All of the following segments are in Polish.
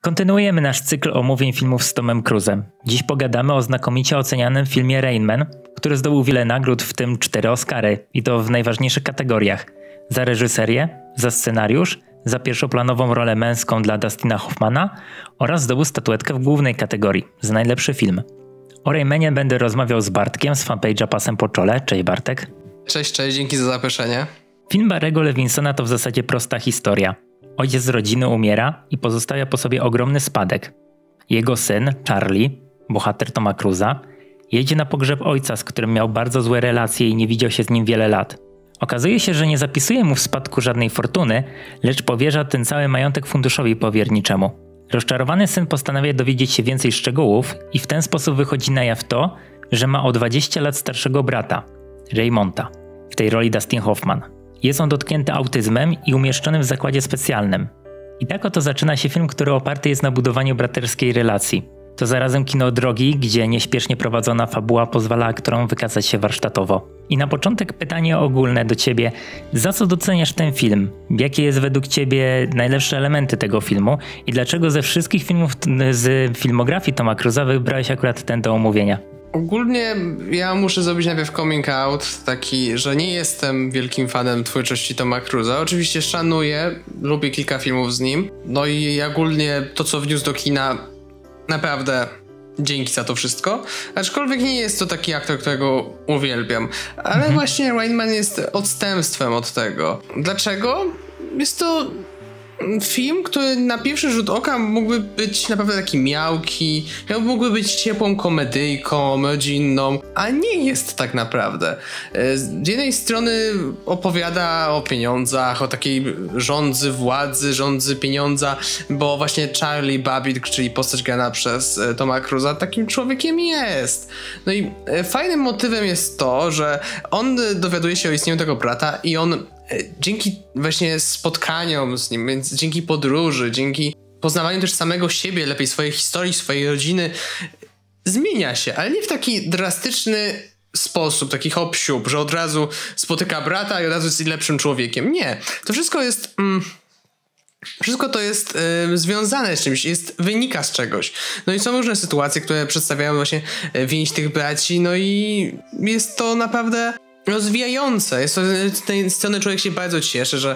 Kontynuujemy nasz cykl omówień filmów z Tomem Cruise'em. Dziś pogadamy o znakomicie ocenianym filmie Rain Man, który zdobył wiele nagród, w tym 4 Oscary i to w najważniejszych kategoriach. Za reżyserię, za scenariusz, za pierwszoplanową rolę męską dla Dustina Hoffmana oraz zdobył statuetkę w głównej kategorii za najlepszy film. O Raymanie będę rozmawiał z Bartkiem z fanpage'a Pasem po czole. Cześć Bartek. Cześć, dzięki za zaproszenie. Film Barry'ego Levinsona to w zasadzie prosta historia. Ojciec z rodziny umiera i pozostawia po sobie ogromny spadek. Jego syn, Charlie, bohater Toma Cruise'a, jedzie na pogrzeb ojca, z którym miał bardzo złe relacje i nie widział się z nim wiele lat. Okazuje się, że nie zapisuje mu w spadku żadnej fortuny, lecz powierza ten cały majątek funduszowi powierniczemu. Rozczarowany syn postanawia dowiedzieć się więcej szczegółów i w ten sposób wychodzi na jaw to, że ma o 20 lat starszego brata, Raymonta, w tej roli Dustin Hoffman. Jest on dotknięty autyzmem i umieszczony w zakładzie specjalnym. I tak oto zaczyna się film, który oparty jest na budowaniu braterskiej relacji. To zarazem kino drogi, gdzie nieśpiesznie prowadzona fabuła pozwala aktorom wykazać się warsztatowo. I na początek pytanie ogólne do ciebie. Za co doceniasz ten film? Jakie jest według ciebie najlepsze elementy tego filmu? I dlaczego ze wszystkich filmów z filmografii Toma Cruise'a wybrałeś akurat ten do omówienia? Ogólnie ja muszę zrobić najpierw coming out taki, że nie jestem wielkim fanem twórczości Toma Cruise'a. Oczywiście szanuję, lubię kilka filmów z nim. No i ogólnie to, co wniósł do kina, naprawdę dzięki za to wszystko. Aczkolwiek nie jest to taki aktor, którego uwielbiam. Ale właśnie Rain Man jest odstępstwem od tego. Dlaczego? Jest to film, który na pierwszy rzut oka mógłby być naprawdę taki miałki, mógłby być ciepłą komedyjką rodzinną, a nie jest tak naprawdę. Z jednej strony opowiada o pieniądzach, o takiej rządzy władzy, rządzy pieniądza, bo właśnie Charlie Babbitt, czyli postać grana przez Toma Cruise'a, takim człowiekiem jest. No i fajnym motywem jest to, że on dowiaduje się o istnieniu tego brata i on dzięki właśnie spotkaniom z nim, więc dzięki podróży, dzięki poznawaniu też samego siebie, lepiej swojej historii, swojej rodziny, zmienia się, ale nie w taki drastyczny sposób, taki hop-siup, że od razu spotyka brata i od razu jest lepszym człowiekiem. Nie. To wszystko jest... Wszystko to jest związane z czymś, wynika z czegoś. No i są różne sytuacje, które przedstawiają właśnie więź tych braci, no i jest to naprawdę rozwijające. Jest to, z tej strony człowiek się bardzo cieszy, że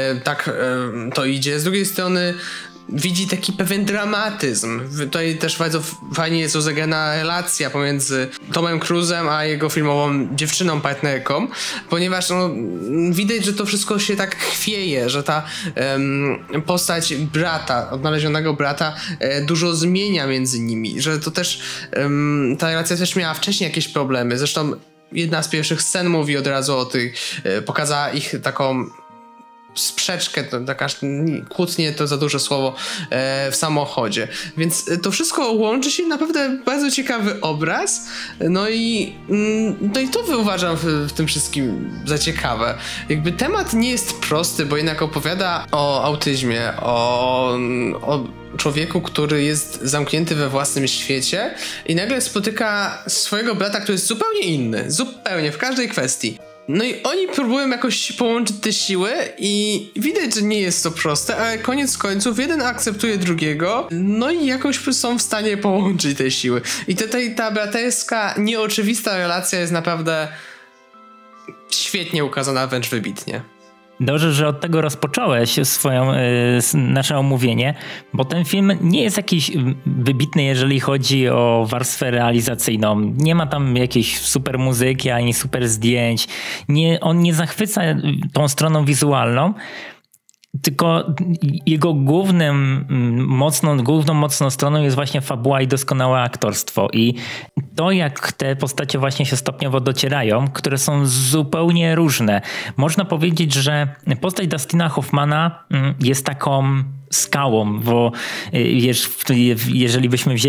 to idzie. Z drugiej strony widzi taki pewien dramatyzm. Tutaj też bardzo fajnie jest rozegrana relacja pomiędzy Tomem Cruise'em a jego filmową dziewczyną, partnerką, ponieważ widać, że to wszystko się tak chwieje, że ta postać brata, odnalezionego brata dużo zmienia między nimi, że to też ta relacja też miała wcześniej jakieś problemy. Zresztą jedna z pierwszych scen mówi od razu o tych, pokazała ich taką sprzeczkę, taka kłótnie to za duże słowo, w samochodzie. Więc to wszystko łączy się naprawdę bardzo ciekawy obraz. No i to uważam w tym wszystkim za ciekawe. Jakby temat nie jest prosty, bo jednak opowiada o autyzmie, o człowieku, który jest zamknięty we własnym świecie i nagle spotyka swojego brata, który jest zupełnie inny. Zupełnie, w każdej kwestii. No i oni próbują jakoś połączyć te siły i widać, że nie jest to proste, ale koniec końców jeden akceptuje drugiego, no i jakoś są w stanie połączyć te siły. I tutaj ta braterska, nieoczywista relacja jest naprawdę świetnie ukazana, wręcz wybitnie. Dobrze, że od tego rozpocząłeś nasze omówienie, bo ten film nie jest jakiś wybitny, jeżeli chodzi o warstwę realizacyjną. Nie ma tam jakiejś super muzyki, ani super zdjęć. On nie zachwyca tą stroną wizualną, tylko jego główną mocną stroną jest właśnie fabuła i doskonałe aktorstwo. I to, jak te postacie właśnie się stopniowo docierają, które są zupełnie różne. Można powiedzieć, że postać Dustina Hoffmana jest taką skałą, bo jeżeli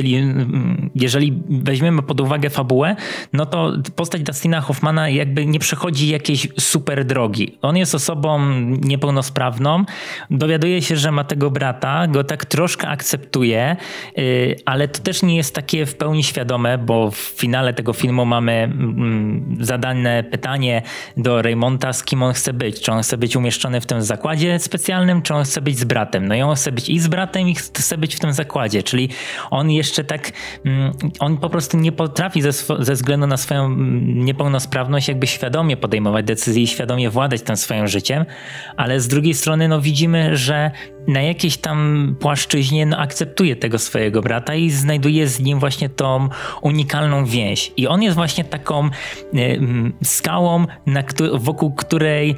weźmiemy pod uwagę fabułę, no to postać Dustina Hoffmana jakby nie przechodzi jakiejś super drogi. On jest osobą niepełnosprawną, dowiaduje się, że ma tego brata, go tak troszkę akceptuje, ale to też nie jest takie w pełni świadome, bo w finale tego filmu mamy zadane pytanie do Raymonta, z kim on chce być. Czy on chce być umieszczony w tym zakładzie specjalnym, czy on chce być z bratem. No i on on chce być i z bratem i chce być w tym zakładzie, czyli on jeszcze tak, on po prostu nie potrafi ze względu na swoją niepełnosprawność jakby świadomie podejmować decyzje i świadomie władać tym swoim życiem, ale z drugiej strony no widzimy, że na jakiejś tam płaszczyźnie akceptuje tego swojego brata i znajduje z nim właśnie tą unikalną więź. I on jest właśnie taką skałą, wokół której,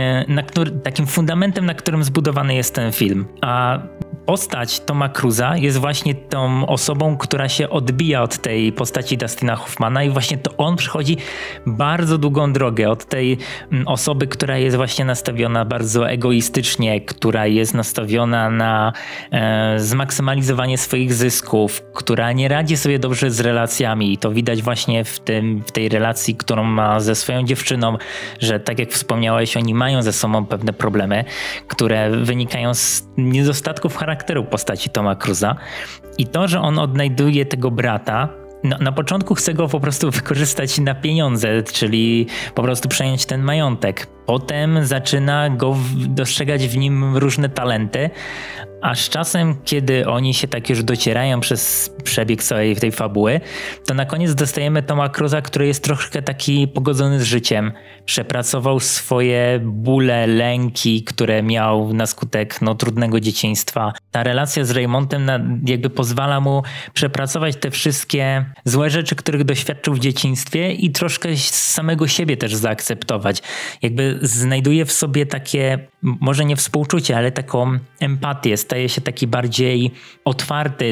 takim fundamentem, na którym zbudowany jest ten film. A postać Toma Cruza jest właśnie tą osobą, która się odbija od tej postaci Dustina Hoffmana i właśnie to on przechodzi bardzo długą drogę od tej osoby, która jest właśnie nastawiona bardzo egoistycznie, która jest nastawiona na zmaksymalizowanie swoich zysków, która nie radzi sobie dobrze z relacjami i to widać właśnie w tej relacji, którą ma ze swoją dziewczyną, że tak jak wspomniałeś, oni mają ze sobą pewne problemy, które wynikają z niedostatków charakteru postaci Toma Cruza i to, że on odnajduje tego brata, na początku chce go po prostu wykorzystać na pieniądze, czyli po prostu przejąć ten majątek. Potem zaczyna go dostrzegać w nim różne talenty, a z czasem, kiedy oni się tak już docierają przez przebieg całej tej fabuły, to na koniec dostajemy Toma Cruza, który jest troszkę taki pogodzony z życiem. Przepracował swoje bóle, lęki, które miał na skutek trudnego dzieciństwa. Ta relacja z Raymontem jakby pozwala mu przepracować te wszystkie złe rzeczy, których doświadczył w dzieciństwie i troszkę samego siebie też zaakceptować. Jakby znajduje w sobie takie, może nie współczucie, ale taką empatię. Staje się taki bardziej otwarty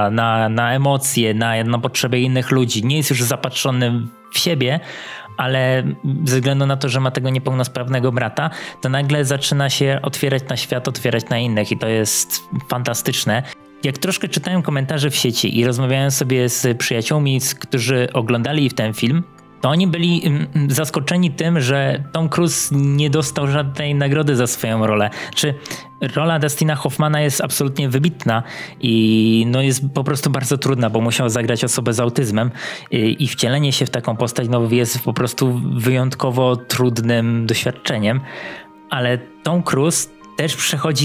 na emocje, na potrzeby innych ludzi. Nie jest już zapatrzony w siebie, ale ze względu na to, że ma tego niepełnosprawnego brata, to nagle zaczyna się otwierać na świat, otwierać na innych i to jest fantastyczne. Jak troszkę czytałem komentarze w sieci i rozmawiałem sobie z przyjaciółmi, którzy oglądali ten film, to oni byli zaskoczeni tym, że Tom Cruise nie dostał żadnej nagrody za swoją rolę. Rola Dustina Hoffmana jest absolutnie wybitna i jest po prostu bardzo trudna, bo musiał zagrać osobę z autyzmem i wcielenie się w taką postać jest po prostu wyjątkowo trudnym doświadczeniem. Ale Tom Cruise też przechodzi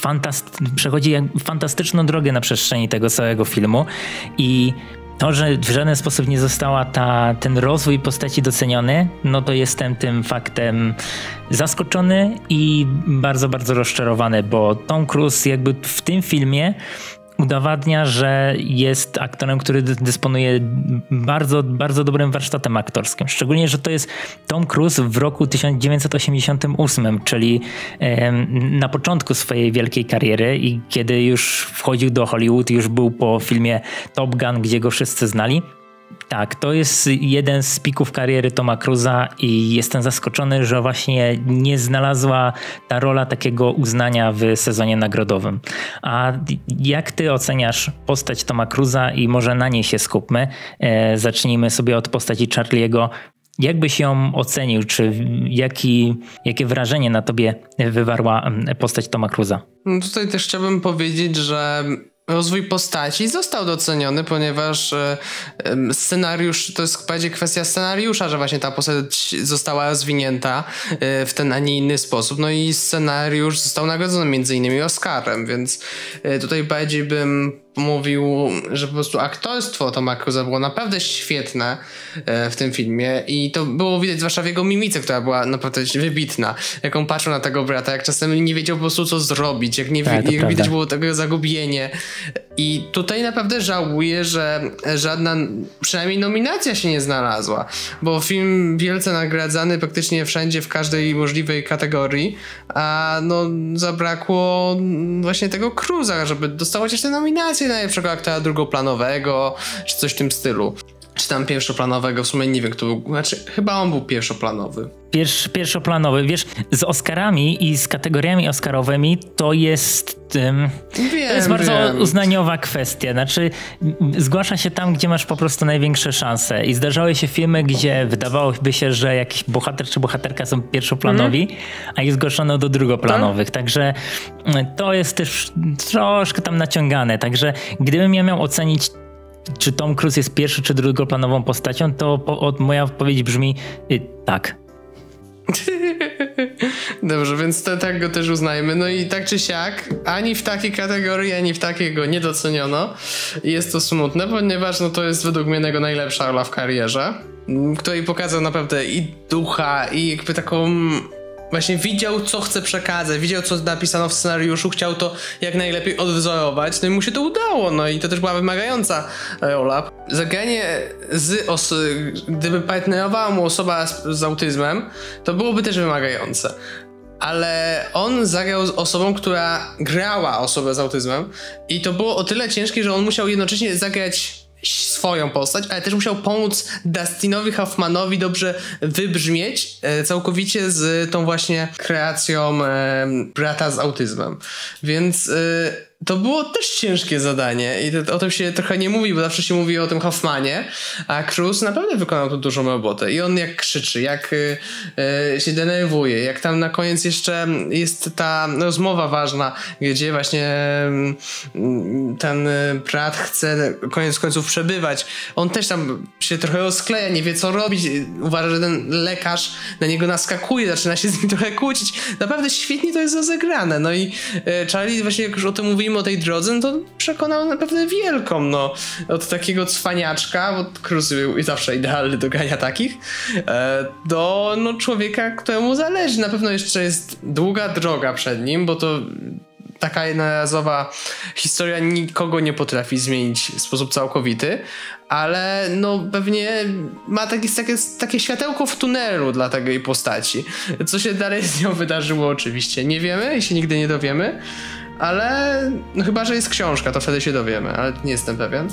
fantastyczną drogę na przestrzeni tego całego filmu i to, że w żaden sposób nie została ten rozwój postaci doceniony, to jestem tym faktem zaskoczony i bardzo, bardzo rozczarowany, bo Tom Cruise jakby w tym filmie udowadnia, że jest aktorem, który dysponuje bardzo, bardzo dobrym warsztatem aktorskim. Szczególnie, że to jest Tom Cruise w roku 1988, czyli na początku swojej wielkiej kariery i kiedy już wchodził do Hollywood, już był po filmie Top Gun, gdzie go wszyscy znali. Tak, to jest jeden z pików kariery Toma Cruza i jestem zaskoczony, że właśnie nie znalazła ta rola takiego uznania w sezonie nagrodowym. A jak ty oceniasz postać Toma Cruza i może na niej się skupmy? Zacznijmy sobie od postaci Charlie'ego. Jak byś ją ocenił? Czy jakie wrażenie na tobie wywarła postać Toma Cruza? Tutaj też chciałbym powiedzieć, że rozwój postaci został doceniony, ponieważ scenariusz, to jest bardziej kwestia scenariusza, że właśnie ta postać została rozwinięta w ten, a nie inny sposób. I scenariusz został nagrodzony między innymi Oscarem, więc tutaj bardziej bym mówił, że po prostu aktorstwo Toma Cruza było naprawdę świetne w tym filmie i to było widać zwłaszcza w jego mimice, która była naprawdę wybitna. Jak on patrzył na tego brata, jak czasem nie wiedział po prostu co zrobić, jak widać było tego zagubienie. I tutaj naprawdę żałuję, że żadna, przynajmniej nominacja się nie znalazła, bo film wielce nagradzany praktycznie wszędzie, w każdej możliwej kategorii, a zabrakło właśnie tego Cruza, żeby dostał chociaż tę nominację najlepszego aktora drugoplanowego, czy coś w tym stylu. Czy tam pierwszoplanowego, w sumie nie wiem kto był, chyba on był pierwszoplanowy. Pierwszoplanowy, wiesz, z Oscarami i z kategoriami Oscarowymi to jest bardzo uznaniowa kwestia, zgłasza się tam, gdzie masz po prostu największe szanse i zdarzały się filmy, gdzie wydawałoby się, że jakiś bohater czy bohaterka są pierwszoplanowi, a ich zgłoszono do drugoplanowych, także to jest też troszkę tam naciągane, także gdybym ja miał ocenić, czy Tom Cruise jest pierwszy czy drugoplanową postacią, to moja odpowiedź brzmi tak. Dobrze, więc tak go też uznajmy. No i tak czy siak, ani w takiej kategorii, ani w takiego nie doceniono. Jest to smutne, ponieważ no to jest według mnie jego najlepsza rola w karierze, której pokazał naprawdę i ducha, i jakby taką... Właśnie widział, co chce przekazać, widział, co napisano w scenariuszu, chciał to jak najlepiej odwzorować, no i mu się to udało, no i to też była wymagająca rola. Zagranie gdyby partnerowała mu osoba z autyzmem, to byłoby też wymagające. Ale on zagrał z osobą, która grała osobę z autyzmem i to było o tyle ciężkie, że on musiał jednocześnie zagrać swoją postać, ale też musiał pomóc Dustinowi Hoffmanowi dobrze wybrzmieć całkowicie z tą właśnie kreacją brata z autyzmem. Więc to było też ciężkie zadanie i o tym się trochę nie mówi, bo zawsze się mówi o tym Hoffmanie, a Cruise naprawdę wykonał tu dużą robotę i on jak krzyczy, jak się denerwuje, jak tam na koniec jeszcze jest ta rozmowa ważna, gdzie właśnie ten brat chce koniec końców przebywać. On też tam się trochę rozkleja, nie wie co robić, uważa, że ten lekarz na niego naskakuje, zaczyna się z nim trochę kłócić. Naprawdę świetnie to jest rozegrane. No i Charlie właśnie, jak już o tym mówimy, o tej drodze, no to przekonał naprawdę wielką, no. Od takiego cwaniaczka, bo Cruise był zawsze idealny do grania takich, do no, człowieka, któremu zależy. Na pewno jeszcze jest długa droga przed nim, bo to taka jednorazowa historia nikogo nie potrafi zmienić w sposób całkowity, ale no pewnie ma takie światełko w tunelu dla tej postaci. Co się dalej z nią wydarzyło oczywiście nie wiemy i się nigdy nie dowiemy, ale no chyba, że jest książka, to wtedy się dowiemy, ale nie jestem pewien.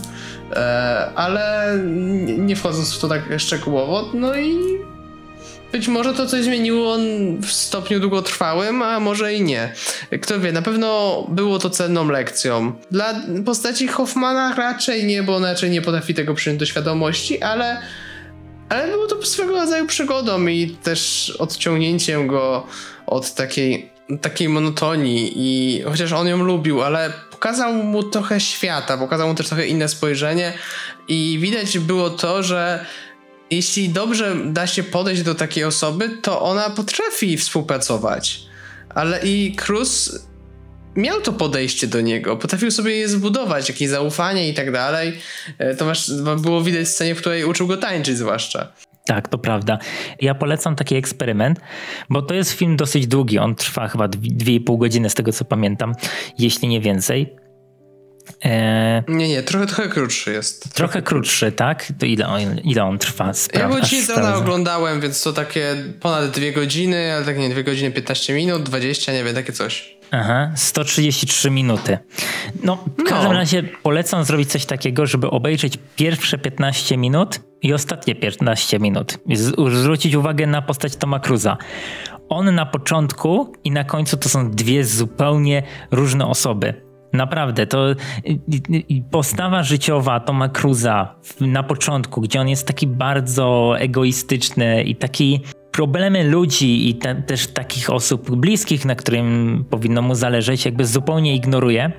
Ale nie wchodząc w to tak szczegółowo, no i być może to coś zmieniło w stopniu długotrwałym, a może i nie. Kto wie, na pewno było to cenną lekcją. Dla postaci Hoffmana raczej nie, bo on raczej nie potrafi tego przyjąć do świadomości, ale było to swego rodzaju przygodą i też odciągnięciem go od takiej monotonii i chociaż on ją lubił, ale pokazał mu trochę świata, pokazał mu też trochę inne spojrzenie i widać było to, że jeśli dobrze da się podejść do takiej osoby, to ona potrafi współpracować. Ale i Cruise miał to podejście do niego, potrafił sobie je zbudować, jakieś zaufanie i tak dalej. To było widać w scenie, w której uczył go tańczyć zwłaszcza. Tak, to prawda. Ja polecam taki eksperyment, bo to jest film dosyć długi. On trwa chyba 2,5 godziny z tego co pamiętam, jeśli nie więcej. Nie, trochę krótszy jest. Trochę krótszy, tak? To ile on trwa? Ja go dzisiaj z rana oglądałem, więc to takie ponad 2 godziny, ale tak nie 2 godziny 15 minut, 20, nie wiem, takie coś. Aha, 133 minuty. No, w każdym razie polecam zrobić coś takiego, żeby obejrzeć pierwsze 15 minut i ostatnie 15 minut. Zwrócić uwagę na postać Toma Cruise'a. On na początku i na końcu to są dwie zupełnie różne osoby. Naprawdę, to postawa życiowa Toma Cruise'a na początku, gdzie on jest taki bardzo egoistyczny i taki problemy ludzi i też takich osób bliskich, na którym powinno mu zależeć, jakby zupełnie ignoruje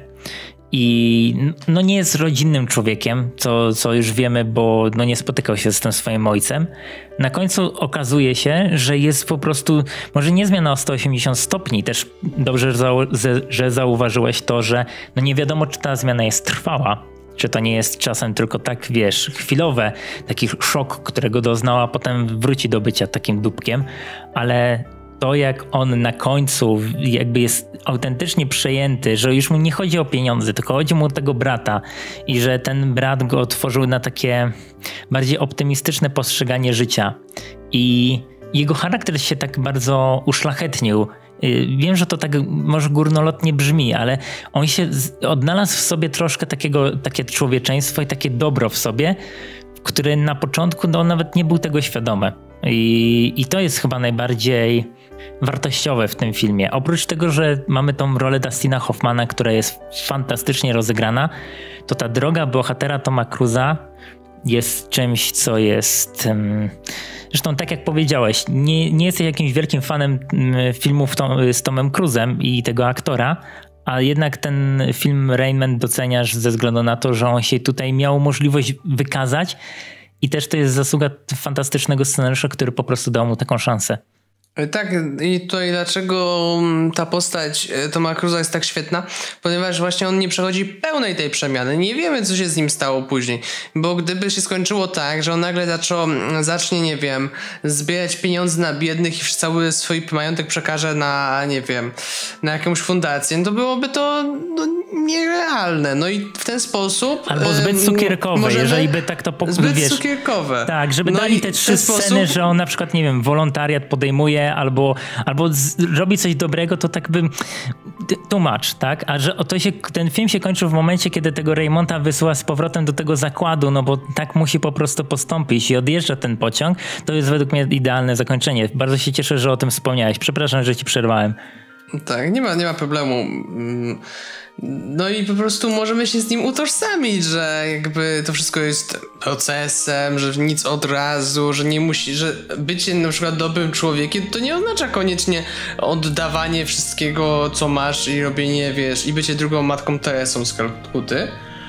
i no nie jest rodzinnym człowiekiem, co już wiemy, bo no nie spotykał się z tym swoim ojcem. Na końcu okazuje się, że jest po prostu, może nie zmiana o 180 stopni, też dobrze, że zauważyłeś to, że no nie wiadomo, czy ta zmiana jest trwała, czy to nie jest czasem tylko tak, wiesz, chwilowe, taki szok, którego doznał, a potem wróci do bycia takim dupkiem, ale to jak on na końcu jakby jest autentycznie przejęty, że już mu nie chodzi o pieniądze, tylko chodzi mu o tego brata i że ten brat go otworzył na takie bardziej optymistyczne postrzeganie życia i jego charakter się tak bardzo uszlachetnił. Wiem, że to tak może górnolotnie brzmi, ale on się odnalazł w sobie troszkę takie człowieczeństwo i takie dobro w sobie, które na początku on nawet nie był tego świadomy. I to jest chyba najbardziej wartościowe w tym filmie. Oprócz tego, że mamy tą rolę Dustina Hoffmana, która jest fantastycznie rozegrana, to ta droga bohatera Toma Cruise'a jest czymś, co jest... Zresztą tak jak powiedziałeś, nie jesteś jakimś wielkim fanem filmów z Tomem Cruise'em i tego aktora, a jednak ten film Rain Man doceniasz ze względu na to, że on się tutaj miał możliwość wykazać i też to jest zasługa fantastycznego scenariusza, który po prostu dał mu taką szansę. Tak, i tutaj dlaczego ta postać Toma Cruza jest tak świetna? Ponieważ właśnie on nie przechodzi pełnej tej przemiany. Nie wiemy, co się z nim stało później. Bo gdyby się skończyło tak, że on nagle zacznie, nie wiem, zbierać pieniądze na biednych i cały swój majątek przekaże na, nie wiem, na jakąś fundację, no to byłoby to nierealne. No i w ten sposób... Albo zbyt cukierkowe, jeżeli by tak to zbyt cukierkowe. Tak, żeby dali te 3 sceny, że on na przykład, nie wiem, wolontariat podejmuje albo robi coś dobrego, to tak by tłumacz, tak? A że ten film się kończył w momencie, kiedy tego Raymonda wysyła z powrotem do tego zakładu, no bo tak musi po prostu postąpić i odjeżdża ten pociąg, to jest według mnie idealne zakończenie. Bardzo się cieszę, że o tym wspomniałeś. Przepraszam, że ci przerwałem. Tak, nie ma problemu. No i po prostu możemy się z nim utożsamić, że jakby to wszystko jest procesem, że nic od razu, że nie musi, że bycie na przykład dobrym człowiekiem to nie oznacza koniecznie oddawanie wszystkiego, co masz i robienie, wiesz, i bycie drugą matką Teresą z Kalkuty.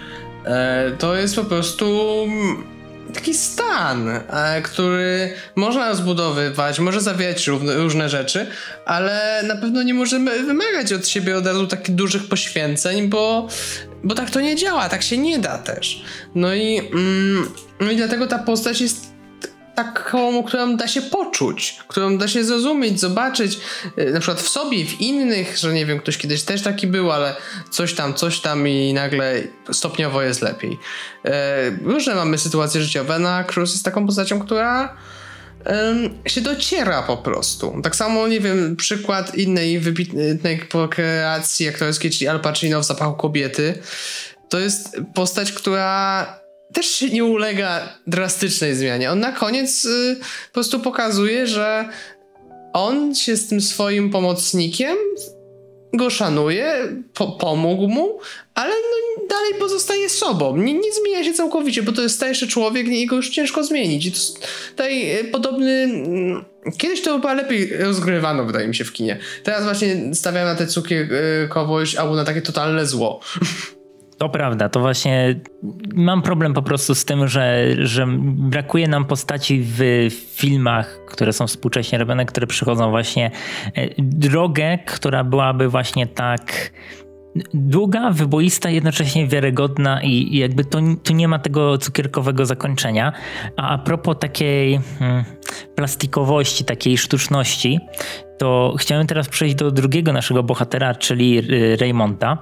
To jest po prostu taki stan, który można rozbudowywać, może zawierać różne rzeczy, ale na pewno nie możemy wymagać od siebie od razu takich dużych poświęceń, bo tak to nie działa, tak się nie da też. No i dlatego ta postać jest taką, którą da się poczuć, którą da się zrozumieć, zobaczyć na przykład w sobie i w innych, że nie wiem, ktoś kiedyś też taki był, ale coś tam i nagle stopniowo jest lepiej. Różne mamy sytuacje życiowe, a Cruise jest taką postacią, która się dociera po prostu. Tak samo, nie wiem, przykład innej wybitnej kreacji aktorskiej, czyli Al Pacino w Zapachu kobiety. To jest postać, która też się nie ulega drastycznej zmianie. On na koniec po prostu pokazuje, że on się z tym swoim pomocnikiem go szanuje, pomógł mu, ale no dalej pozostaje sobą. Nie zmienia się całkowicie, bo to jest starszy człowiek i go już ciężko zmienić. I to tutaj podobny... Kiedyś to chyba lepiej rozgrywano, wydaje mi się, w kinie. Teraz właśnie stawiam na tę cukierkowość albo na takie totalne zło. To prawda, to właśnie mam problem po prostu z tym, że brakuje nam postaci w filmach, które są współcześnie robione, które przychodzą właśnie drogę, która byłaby właśnie tak długa, wyboista, jednocześnie wiarygodna i jakby tu nie ma tego cukierkowego zakończenia. A propos takiej plastikowości, takiej sztuczności, to chciałem teraz przejść do drugiego naszego bohatera, czyli Raymonda,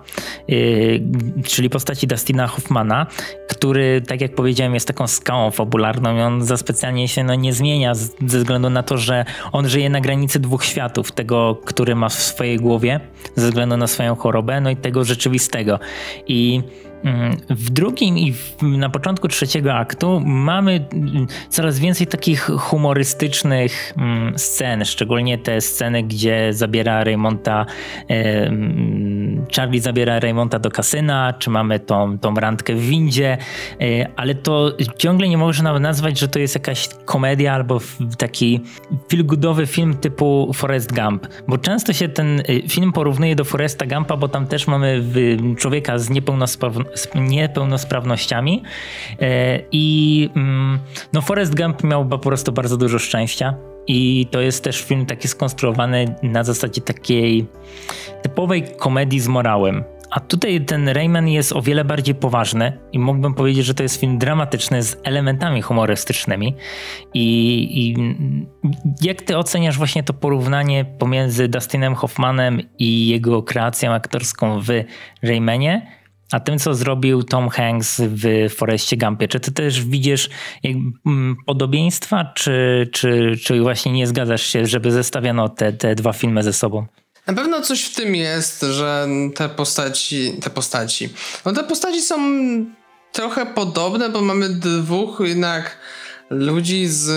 czyli postaci Dustina Hoffmana, który, tak jak powiedziałem, jest taką skałą fabularną i on za specjalnie się nie zmienia ze względu na to, że on żyje na granicy 2 światów. Tego, który ma w swojej głowie ze względu na swoją chorobę, no i tego rzeczywistego. I w drugim i na początku 3 aktu mamy coraz więcej takich humorystycznych scen, szczególnie te sceny, gdzie zabiera Raymonda, Charlie zabiera Raymonda do kasyna, czy mamy tą randkę w windzie, ale to ciągle nie można nazwać, że to jest jakaś komedia albo taki feel-goodowy film typu Forrest Gump, bo często się ten film porównuje do Forresta Gumpa, bo tam też mamy człowieka z niepełnosprawnościami i no Forrest Gump miał po prostu bardzo dużo szczęścia i to jest też film taki skonstruowany na zasadzie takiej typowej komedii z morałem. A tutaj ten Rayman jest o wiele bardziej poważny i mógłbym powiedzieć, że to jest film dramatyczny z elementami humorystycznymi. I jak ty oceniasz właśnie to porównanie pomiędzy Dustinem Hoffmanem i jego kreacją aktorską w Raymanie, a tym, co zrobił Tom Hanks w Forrestie Gumpie? Czy ty też widzisz podobieństwa, czy właśnie nie zgadzasz się, żeby zestawiano te 2 filmy ze sobą? Na pewno coś w tym jest, że te postaci są trochę podobne, bo mamy 2 jednak ludzi z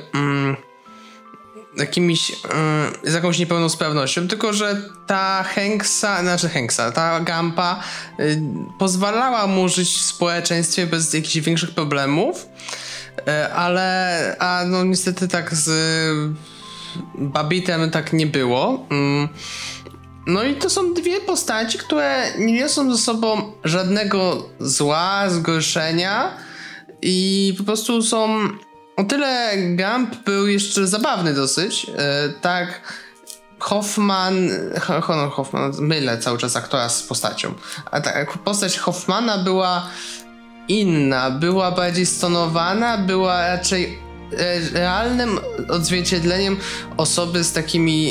jakąś niepełnosprawnością, tylko że ta ta Gumpa pozwalała mu żyć w społeczeństwie bez jakichś większych problemów, ale no niestety tak z Babbitem tak nie było. No i to są 2 postaci, które nie niosą ze sobą żadnego zła, zgorszenia i po prostu są O tyle Gump był jeszcze zabawny dosyć. Tak, Hoffman, mylę cały czas aktora z postacią. A tak, postać Hoffmana była inna, była bardziej stonowana, była raczej realnym odzwierciedleniem osoby z takimi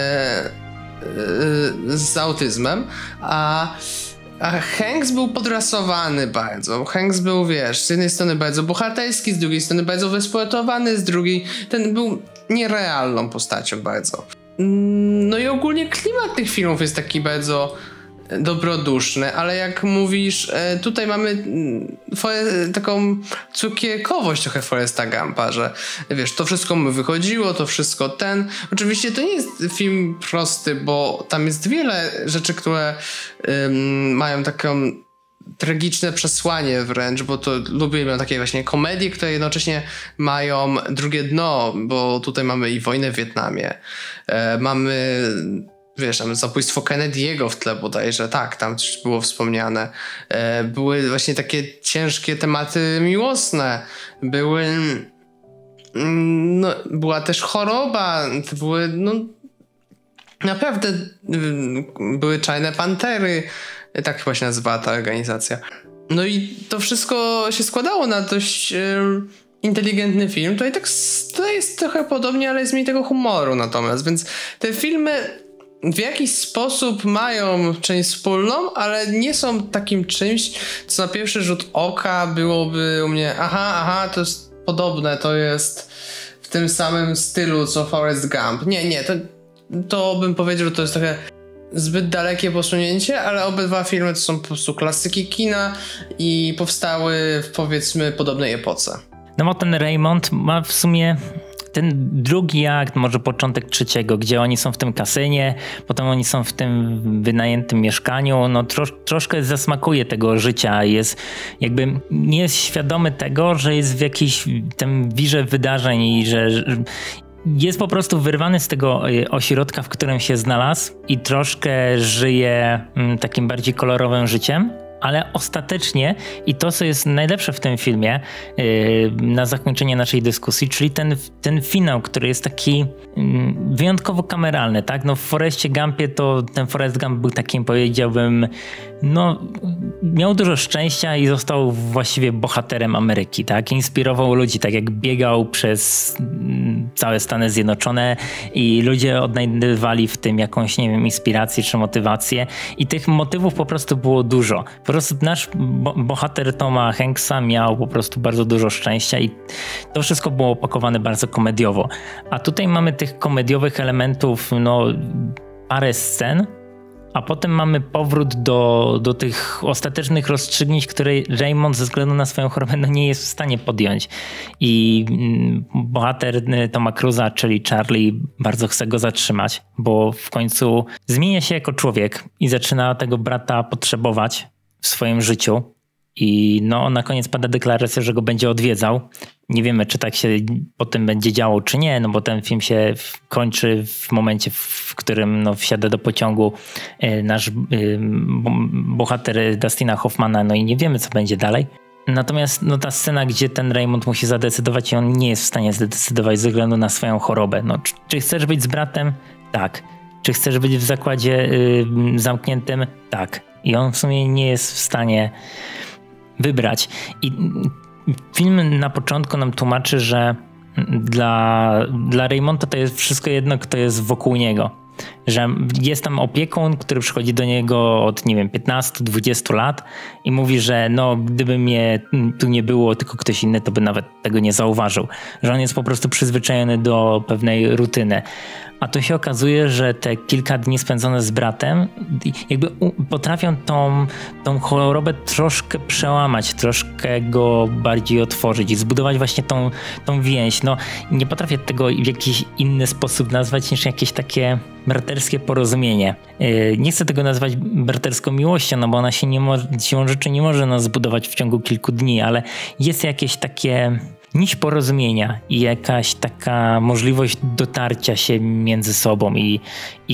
z autyzmem, a Hanks był podrasowany bardzo. Hanks był, wiesz, z jednej strony bardzo bohaterski, z drugiej strony bardzo wysportowany, z drugiej ten był nierealną postacią bardzo. No i ogólnie klimat tych filmów jest taki bardzo dobroduszny, ale jak mówisz, tutaj mamy taką cukierkowość trochę Foresta Gumpa, że wiesz, to wszystko mu wychodziło, to wszystko oczywiście to nie jest film prosty, bo tam jest wiele rzeczy, które mają taką tragiczne przesłanie wręcz, bo to lubię takie właśnie komedie, które jednocześnie mają drugie dno, bo tutaj mamy i wojnę w Wietnamie, mamy, wiesz, tam zabójstwo Kennedy'ego w tle bodajże, tak, tam coś było wspomniane. Były właśnie takie ciężkie tematy miłosne. Była też choroba, naprawdę były Czarne Pantery, tak chyba się nazywała ta organizacja. No i to wszystko się składało na dość inteligentny film. Tutaj jest trochę podobnie, ale jest mniej tego humoru natomiast, więc te filmy w jakiś sposób mają część wspólną, ale nie są takim czymś, co na pierwszy rzut oka byłoby u mnie to jest podobne, to jest w tym samym stylu co Forrest Gump. Nie, to bym powiedział, że to jest trochę zbyt dalekie posunięcie, ale obydwa filmy to są po prostu klasyki kina i powstały w, powiedzmy, podobnej epoce. No bo ten Raymond ma w sumie ten drugi akt, może początek trzeciego, gdzie oni są w tym kasynie, potem oni są w tym wynajętym mieszkaniu, no troszkę zasmakuje tego życia, nie jest świadomy tego, że jest w jakiejś tym wirze wydarzeń i że jest po prostu wyrwany z tego ośrodka, w którym się znalazł i troszkę żyje takim bardziej kolorowym życiem. Ale ostatecznie, i to co jest najlepsze w tym filmie, na zakończenie naszej dyskusji, czyli ten finał, który jest taki wyjątkowo kameralny, tak? No w Forrestie Gumpie to ten Forrest Gump był takim, powiedziałbym, miał dużo szczęścia i został właściwie bohaterem Ameryki, tak? Inspirował ludzi, tak jak biegał przez całe Stany Zjednoczone i ludzie odnajdywali w tym jakąś, nie wiem, inspirację czy motywację i tych motywów po prostu było dużo. Po prostu nasz bohater Toma Hanksa miał po prostu bardzo dużo szczęścia i to wszystko było opakowane bardzo komediowo. A tutaj mamy tych komediowych elementów, parę scen, a potem mamy powrót do tych ostatecznych rozstrzygnięć, które Raymond ze względu na swoją chorobę nie jest w stanie podjąć. I bohater Toma Cruza, czyli Charlie, bardzo chce go zatrzymać, bo w końcu zmienia się jako człowiek i zaczyna tego brata potrzebować w swoim życiu. I na koniec pada deklaracja, że go będzie odwiedzał. Nie wiemy, czy tak się potem będzie działo, czy nie, bo ten film się kończy w momencie, w którym wsiada do pociągu nasz bohater Dustina Hoffmana, i nie wiemy, co będzie dalej. Natomiast ta scena, gdzie ten Raymond musi zadecydować i on nie jest w stanie zdecydować ze względu na swoją chorobę. Czy chcesz być z bratem? Tak. Czy chcesz być w zakładzie zamkniętym? Tak. I on w sumie nie jest w stanie wybrać. I film na początku nam tłumaczy, że dla Raymonda to jest wszystko jedno, kto jest wokół niego. Że jest tam opiekun, który przychodzi do niego od, 15-20 lat i mówi, że gdyby mnie tu nie było, tylko ktoś inny, to by nawet tego nie zauważył. Że on jest po prostu przyzwyczajony do pewnej rutyny. A tu się okazuje, że te kilka dni spędzone z bratem jakby potrafią tą chorobę troszkę przełamać, troszkę go bardziej otworzyć i zbudować właśnie tą więź. Nie potrafię tego w jakiś inny sposób nazwać niż jakieś takie braterskie porozumienie. Nie chcę tego nazwać braterską miłością, bo ona się siłą rzeczy nie może nas zbudować w ciągu kilku dni, ale jest jakieś takie nić porozumienia i jakaś taka możliwość dotarcia się między sobą i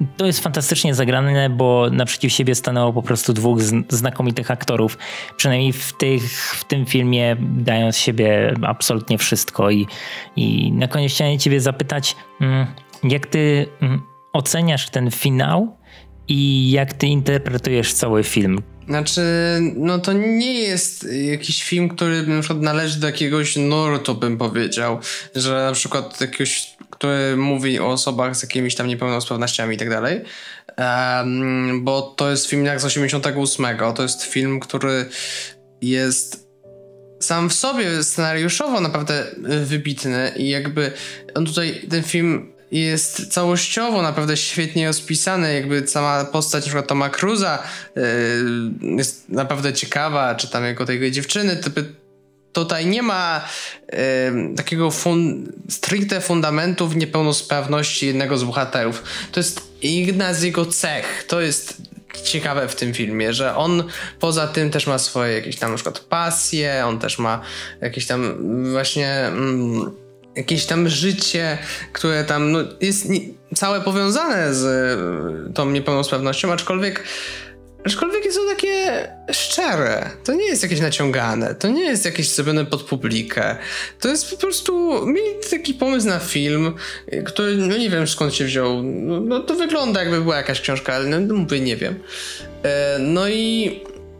to jest fantastycznie zagrane, bo naprzeciw siebie stanęło po prostu dwóch znakomitych aktorów. Przynajmniej w tym filmie dają z siebie absolutnie wszystko. I na koniec chciałem ciebie zapytać, jak ty oceniasz ten finał i jak ty interpretujesz cały film? Znaczy, no to nie jest jakiś film, który na przykład należy do jakiegoś nurtu, bym powiedział, że na przykład jakiegoś, który mówi o osobach z jakimiś tam niepełnosprawnościami i tak dalej, bo to jest film jak z 88. To jest film, który jest sam w sobie scenariuszowo naprawdę wybitny i jakby on tutaj, ten film jest całościowo naprawdę świetnie rozpisany, jakby sama postać na przykład Toma Cruza jest naprawdę ciekawa, czy tam jego tej dziewczyny, tutaj nie ma takiego stricte fundamentu w niepełnosprawności jednego z bohaterów. To jest jedna z jego cech. To jest ciekawe w tym filmie, że on poza tym też ma swoje jakieś tam na przykład pasje, on też ma jakieś tam właśnie jakieś tam życie, które tam jest całe powiązane z tą niepełnosprawnością, aczkolwiek jest to takie szczere. To nie jest jakieś naciągane. To nie jest jakieś zrobione pod publikę. To jest po prostu mieli taki pomysł na film, który nie wiem skąd się wziął. No to wygląda jakby była jakaś książka, ale mówię, nie wiem. No i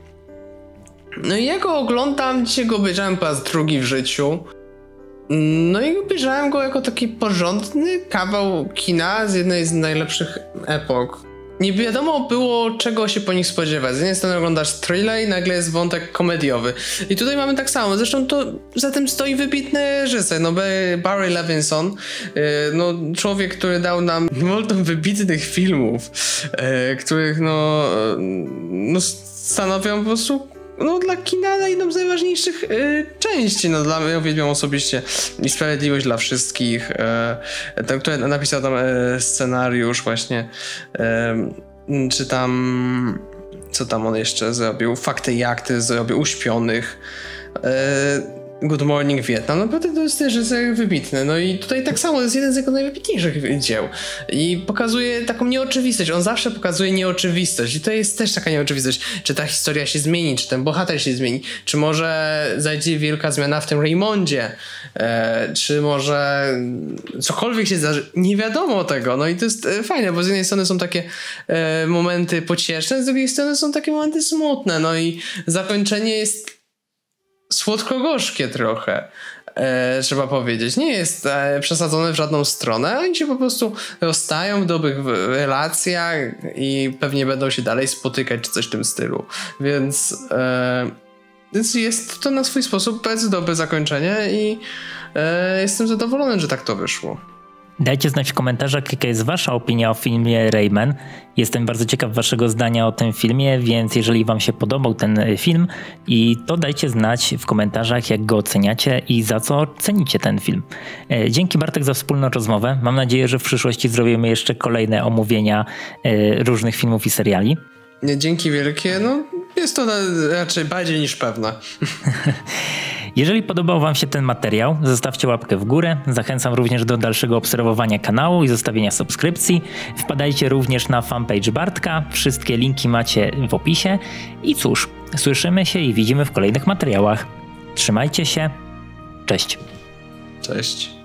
ja go oglądam, dzisiaj go obejrzałem po raz drugi w życiu. No i obejrzałem go jako taki porządny kawał kina z jednej z najlepszych epok. Nie wiadomo było, czego się po nich spodziewać. Z jednej strony oglądasz thriller i nagle jest wątek komediowy. I tutaj mamy tak samo. Zresztą to za tym stoi wybitny reżyser, Barry Levinson. Człowiek, który dał nam multum wybitnych filmów, których stanowią po prostu dla kina na jedną z najważniejszych części. Dla mnie uwielbiam osobiście i Sprawiedliwość dla wszystkich, który napisał tam scenariusz właśnie, czy tam co tam on jeszcze zrobił, Fakty i akty zrobił, Uśpionych, Good Morning Vietnam. Naprawdę to jest też wybitny. No i tutaj tak samo jest jeden z jego najwybitniejszych dzieł. I pokazuje taką nieoczywistość. On zawsze pokazuje nieoczywistość. I to jest też taka nieoczywistość. Czy ta historia się zmieni, czy ten bohater się zmieni, czy może zajdzie wielka zmiana w tym Raymondzie, czy może cokolwiek się zdarzy. Nie wiadomo tego. No i to jest fajne, bo z jednej strony są takie momenty pocieszne, z drugiej strony są takie momenty smutne. No i zakończenie jest słodko-gorzkie trochę, trzeba powiedzieć. Nie jest przesadzone w żadną stronę. Oni się po prostu rozstają w dobrych relacjach i pewnie będą się dalej spotykać, czy coś w tym stylu. Więc jest to na swój sposób bardzo dobre zakończenie i jestem zadowolony, że tak to wyszło. Dajcie znać w komentarzach, jaka jest wasza opinia o filmie Rayman. Jestem bardzo ciekaw waszego zdania o tym filmie, więc jeżeli wam się podobał ten film, to dajcie znać w komentarzach, jak go oceniacie i za co cenicie ten film. Dzięki, Bartek, za wspólną rozmowę. Mam nadzieję, że w przyszłości zrobimy jeszcze kolejne omówienia różnych filmów i seriali. Dzięki wielkie. Jest to raczej bardziej niż pewne. Jeżeli podobał wam się ten materiał, zostawcie łapkę w górę. Zachęcam również do dalszego obserwowania kanału i zostawienia subskrypcji. Wpadajcie również na fanpage Bartka. Wszystkie linki macie w opisie. I cóż, słyszymy się i widzimy w kolejnych materiałach. Trzymajcie się. Cześć. Cześć.